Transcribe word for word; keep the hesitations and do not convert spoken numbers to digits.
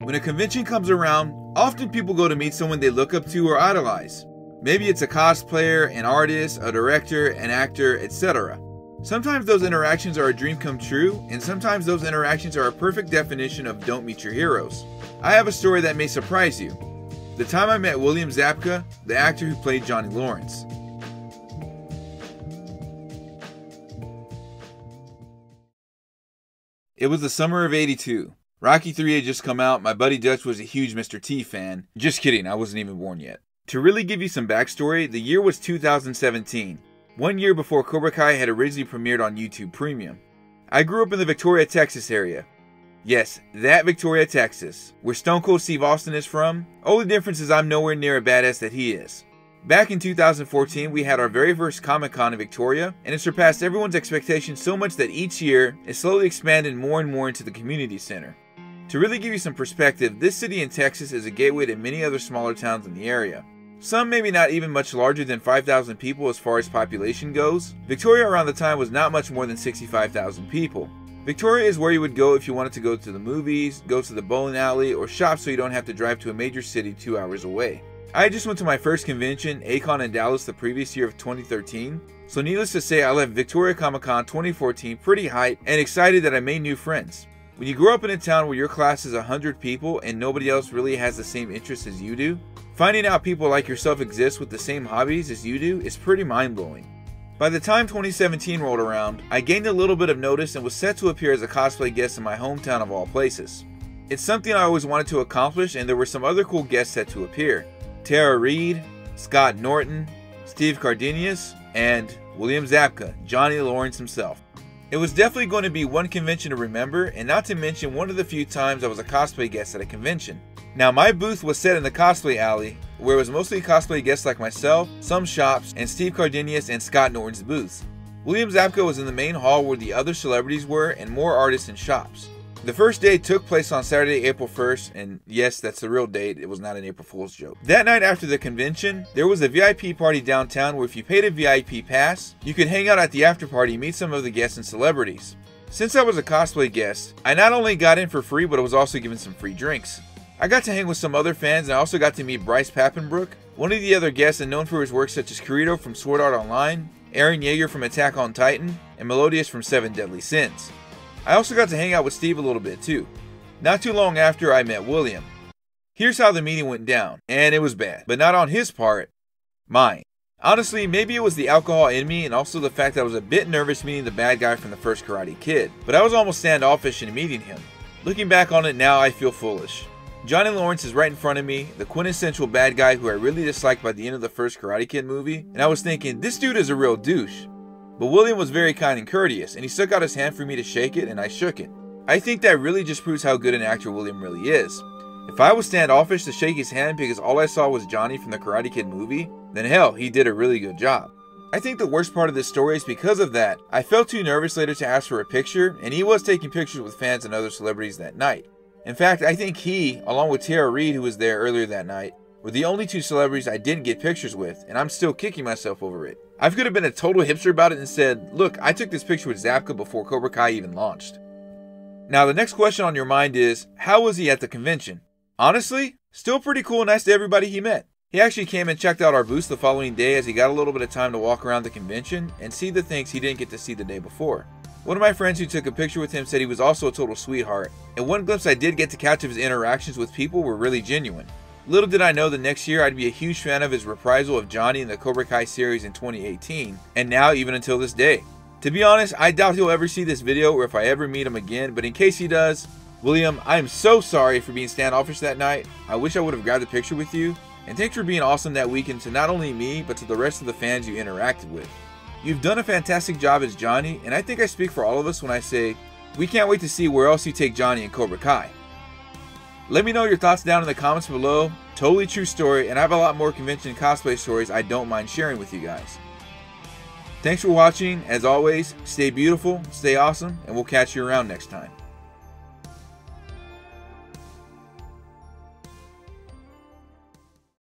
When a convention comes around, often people go to meet someone they look up to or idolize. Maybe it's a cosplayer, an artist, a director, an actor, et cetera. Sometimes those interactions are a dream come true, and sometimes those interactions are a perfect definition of don't meet your heroes. I have a story that may surprise you. The time I met William Zabka, the actor who played Johnny Lawrence. It was the summer of eighty-two. Rocky three had just come out. My buddy Dutch was a huge Mister T fan. Just kidding, I wasn't even born yet. To really give you some backstory, the year was two thousand seventeen. One year before Cobra Kai had originally premiered on YouTube Premium. I grew up in the Victoria, Texas area. Yes, that Victoria, Texas, where Stone Cold Steve Austin is from. Only difference is I'm nowhere near a badass that he is. Back in two thousand fourteen, we had our very first Comic-Con in Victoria, and it surpassed everyone's expectations so much that each year, it slowly expanded more and more into the community center. To really give you some perspective, this city in Texas is a gateway to many other smaller towns in the area. Some maybe not even much larger than five thousand people as far as population goes. Victoria around the time was not much more than sixty-five thousand people. Victoria is where you would go if you wanted to go to the movies, go to the bowling alley, or shop so you don't have to drive to a major city two hours away. I just went to my first convention, A CON in Dallas, the previous year of twenty thirteen, so needless to say I left Victoria Comic Con twenty fourteen pretty hyped and excited that I made new friends. When you grow up in a town where your class is one hundred people and nobody else really has the same interests as you do, finding out people like yourself exist with the same hobbies as you do is pretty mind-blowing. By the time twenty seventeen rolled around, I gained a little bit of notice and was set to appear as a cosplay guest in my hometown of all places. It's something I always wanted to accomplish, and there were some other cool guests set to appear. Tara Reid, Scott Norton, Steve Cardenas, and William Zabka, Johnny Lawrence himself. It was definitely going to be one convention to remember, and not to mention one of the few times I was a cosplay guest at a convention. Now my booth was set in the cosplay alley, where it was mostly cosplay guests like myself, some shops, and Steve Cardenas and Scott Norton's booths. William Zabka was in the main hall where the other celebrities were and more artists and shops. The first day took place on Saturday, April first, and yes, that's the real date, it was not an April Fool's joke. That night after the convention, there was a V I P party downtown where if you paid a V I P pass, you could hang out at the after party and meet some of the guests and celebrities. Since I was a cosplay guest, I not only got in for free, but I was also given some free drinks. I got to hang with some other fans, and I also got to meet Bryce Papenbrook, one of the other guests and known for his work such as Kirito from Sword Art Online, Eren Yeager from Attack on Titan, and Melodious from Seven Deadly Sins. I also got to hang out with Steve a little bit too. Not too long after, I met William. Here's how the meeting went down, and it was bad, but not on his part, mine. Honestly, maybe it was the alcohol in me and also the fact that I was a bit nervous meeting the bad guy from the first Karate Kid, but I was almost standoffish in meeting him. Looking back on it now, I feel foolish. Johnny Lawrence is right in front of me, the quintessential bad guy who I really disliked by the end of the first Karate Kid movie, and I was thinking, this dude is a real douche. But William was very kind and courteous, and he stuck out his hand for me to shake it, and I shook it. I think that really just proves how good an actor William really is. If I was standoffish to shake his hand because all I saw was Johnny from the Karate Kid movie, then hell, he did a really good job. I think the worst part of this story is because of that, I felt too nervous later to ask for a picture, and he was taking pictures with fans and other celebrities that night. In fact, I think he, along with Tara Reid, who was there earlier that night, were the only two celebrities I didn't get pictures with, and I'm still kicking myself over it. I could have been a total hipster about it and said, look, I took this picture with Zabka before Cobra Kai even launched. Now the next question on your mind is, how was he at the convention? Honestly, still pretty cool and nice to everybody he met. He actually came and checked out our booths the following day as he got a little bit of time to walk around the convention and see the things he didn't get to see the day before. One of my friends who took a picture with him said he was also a total sweetheart, and one glimpse I did get to catch of his interactions with people were really genuine. Little did I know that next year I'd be a huge fan of his reprisal of Johnny in the Cobra Kai series in twenty eighteen, and now even until this day. To be honest, I doubt he'll ever see this video or if I ever meet him again, but in case he does, William, I am so sorry for being standoffish that night. I wish I would have grabbed a picture with you, and thanks for being awesome that weekend to not only me, but to the rest of the fans you interacted with. You've done a fantastic job as Johnny, and I think I speak for all of us when I say, we can't wait to see where else you take Johnny in Cobra Kai. Let me know your thoughts down in the comments below. Totally true story, and I have a lot more convention cosplay stories I don't mind sharing with you guys. Thanks for watching. As always, stay beautiful, stay awesome, and we'll catch you around next time.